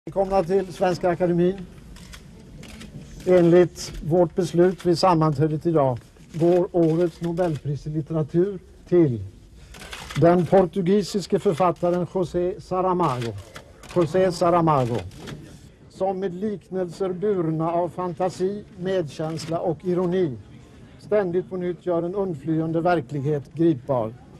Välkomna till Svenska Akademin. Enligt vårt beslut vid sammanträdet idag går årets Nobelpris i litteratur till den portugisiske författaren José Saramago, som med liknelser burna av fantasi, medkänsla och ironi ständigt på nytt gör en undflyende verklighet gripbar.